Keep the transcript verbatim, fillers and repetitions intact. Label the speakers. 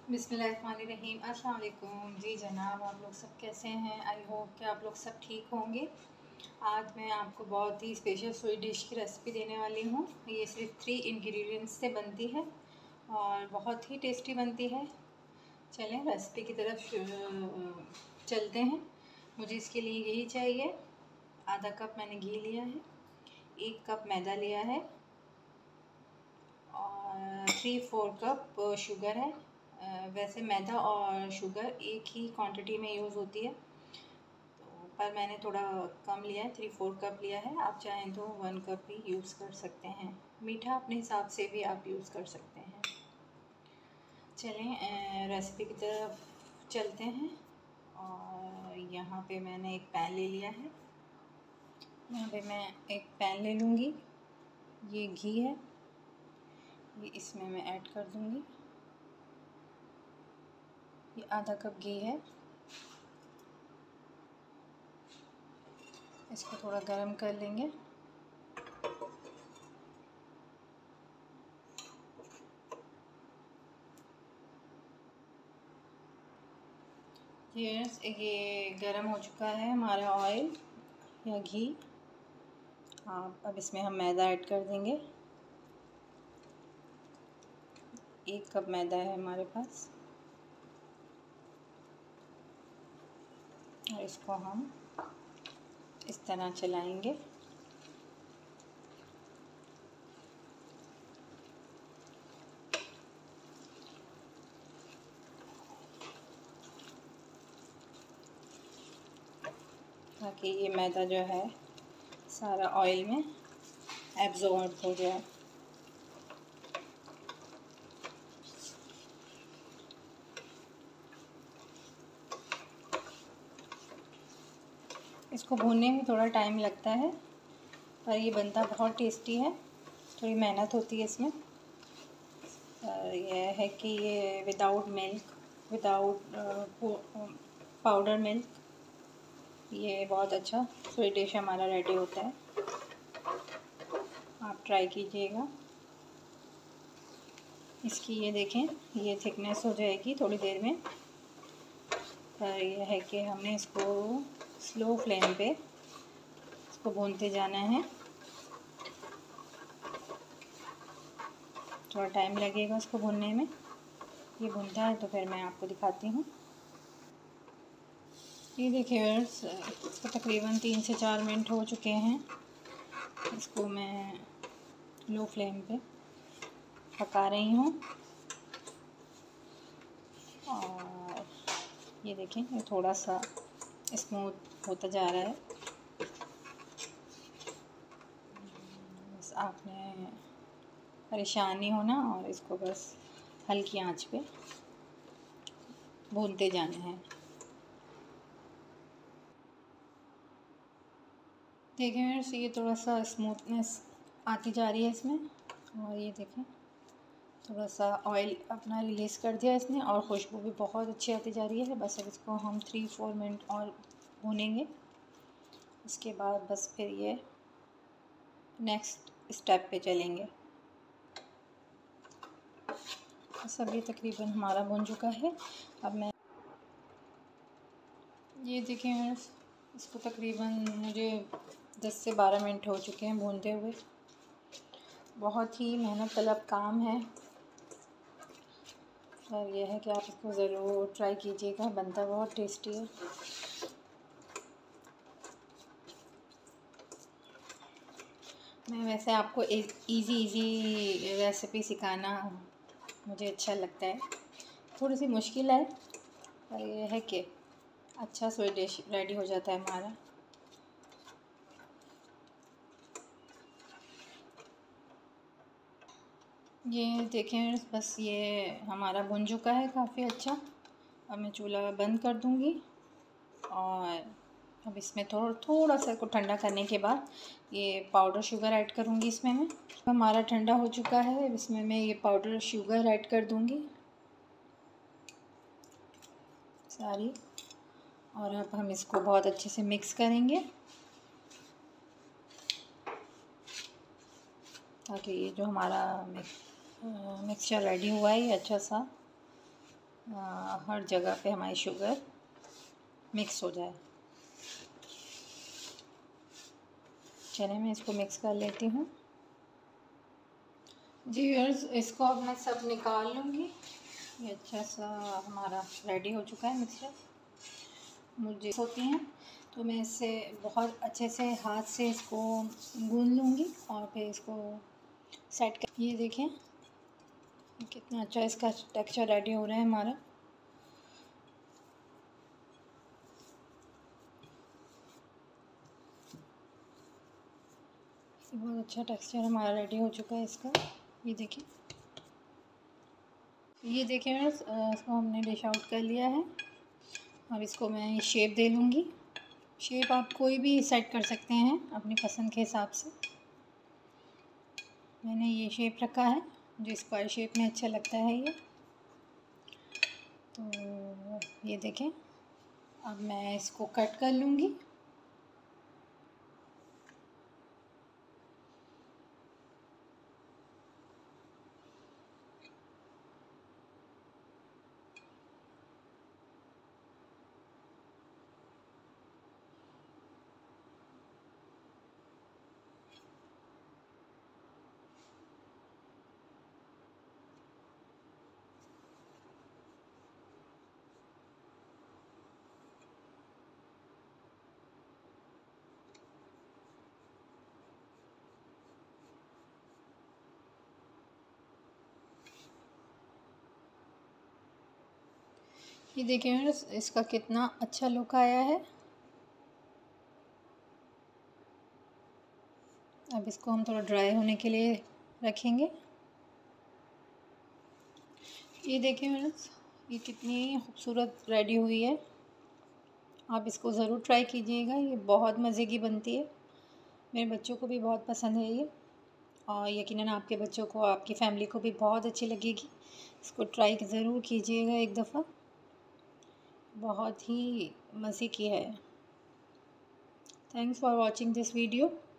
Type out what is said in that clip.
Speaker 1: बिस्मिल्लाहिर्रहमानिर्रहीम। अस्सलाम वालेकुम। जी जनाब, आप लोग सब कैसे हैं? आई होप कि आप लोग सब ठीक होंगे। आज मैं आपको बहुत ही स्पेशल स्वीट डिश की रेसिपी देने वाली हूँ। ये सिर्फ थ्री इंग्रेडिएंट्स से बनती है और बहुत ही टेस्टी बनती है। चलें रेसिपी की तरफ चलते हैं। मुझे इसके लिए यही चाहिए। आधा कप मैंने घी लिया है, एक कप मैदा लिया है और थ्री फोर कप शुगर है। वैसे मैदा और शुगर एक ही क्वांटिटी में यूज़ होती है, तो पर मैंने थोड़ा कम लिया है, थ्री फोर कप लिया है। आप चाहें तो वन कप भी यूज़ कर सकते हैं। मीठा अपने हिसाब से भी आप यूज़ कर सकते हैं। चलें रेसिपी की तरफ चलते हैं। और यहाँ पे मैंने एक पैन ले लिया है। यहाँ पे मैं एक पैन ले लूँगी। ये घी है, ये इसमें मैं ऐड कर दूँगी। ये आधा कप घी है। इसको थोड़ा गरम कर लेंगे। ये ये गरम हो चुका है हमारा ऑयल या घी। आप अब इसमें हम मैदा ऐड कर देंगे। एक कप मैदा है हमारे पास और इसको हम इस तरह चलाएंगे। ताकि ये मैदा जो है सारा ऑयल में एब्जॉर्ब हो जाए। इसको भूनने में थोड़ा टाइम लगता है, पर ये बनता बहुत टेस्टी है। थोड़ी मेहनत होती है इसमें। और यह है कि ये without milk, without powder milk, ये बहुत अच्छा स्वीट डिश हमारा रेडी होता है। आप ट्राई कीजिएगा। इसकी ये देखें, ये थिकनेस हो जाएगी थोड़ी देर में। पर यह है कि हमने इसको स्लो फ्लेम पे इसको भूनते जाना है। थोड़ा टाइम लगेगा इसको भूनने में। ये भूनता है तो फिर मैं आपको दिखाती हूँ। ये देखिए, इसको तकरीबन तीन से चार मिनट हो चुके हैं। इसको मैं लो फ्लेम पे पका रही हूँ। और ये देखें, ये थोड़ा सा स्मूथ होता जा रहा है। बस आपने परेशान नहीं होना और इसको बस हल्की आंच पे भूनते जाना है। देखिए मेरे ये थोड़ा सा स्मूथनेस आती जा रही है इसमें। और ये देखें, थोड़ा सा ऑयल अपना रिलीज़ कर दिया इसने और खुशबू भी बहुत अच्छी आती जा रही है। बस अब इसको हम थ्री फोर मिनट और भूनेंगे। उसके बाद बस फिर ये नेक्स्ट स्टेप पे चलेंगे। बस अब ये तकरीबन हमारा भुन चुका है। अब मैं ये देखें, इसको तकरीबन मुझे दस से बारह मिनट हो चुके हैं भूनते हुए। बहुत ही मेहनत तलब काम है, और यह है कि आप इसको ज़रूर ट्राई कीजिएगा। बनता बहुत टेस्टी है। मैं वैसे आपको एक इजी इजी रेसिपी सिखाना मुझे अच्छा लगता है। थोड़ी सी मुश्किल है, पर यह है कि अच्छा स्वीट डिश रेडी हो जाता है हमारा। ये देखें, बस ये हमारा भुन चुका है काफ़ी अच्छा। अब मैं चूल्हा बंद कर दूँगी और अब इसमें थोड़ा थोड़ा सा को ठंडा करने के बाद ये पाउडर शुगर ऐड करूँगी इसमें मैं। हमारा ठंडा हो चुका है, इसमें मैं ये पाउडर शुगर ऐड कर दूँगी सारी। और अब हम इसको बहुत अच्छे से मिक्स करेंगे ताकि ये जो हमारा मिक्सचर रेडी हुआ है ये अच्छा सा आ, हर जगह पे हमारी शुगर मिक्स हो जाए। चलिए मैं इसको मिक्स कर लेती हूँ। जी व्यूअर्स, इसको अब मैं सब निकाल लूँगी। ये अच्छा सा हमारा रेडी हो चुका है मिक्सचर। मुझे होती हैं तो मैं इससे बहुत अच्छे से हाथ से इसको गूंद लूँगी और फिर इसको सेट कर। ये देखें कितना अच्छा इसका टेक्सचर रेडी हो रहा है हमारा। बहुत अच्छा टेक्सचर हमारा रेडी हो चुका है इसका। ये देखिए, ये देखें बस, इसको हमने डिश आउट कर लिया है। अब इसको मैं शेप दे लूँगी। शेप आप कोई भी सेट कर सकते हैं अपनी पसंद के हिसाब से। मैंने ये शेप रखा है जो स्क्वायर शेप में अच्छा लगता है ये। तो ये देखें, अब मैं इसको कट कर लूँगी। ये देखिए इसका कितना अच्छा लुक आया है। अब इसको हम थोड़ा ड्राई होने के लिए रखेंगे। ये देखिए फ्रेंड्स, ये कितनी खूबसूरत रेडी हुई है। आप इसको ज़रूर ट्राई कीजिएगा, ये बहुत मज़े की बनती है। मेरे बच्चों को भी बहुत पसंद है ये, और यकीनन आपके बच्चों को, आपकी फैमिली को भी बहुत अच्छी लगेगी। इसको ट्राई ज़रूर कीजिएगा एक दफ़ा, बहुत ही मज़े की है। Thanks for watching this video.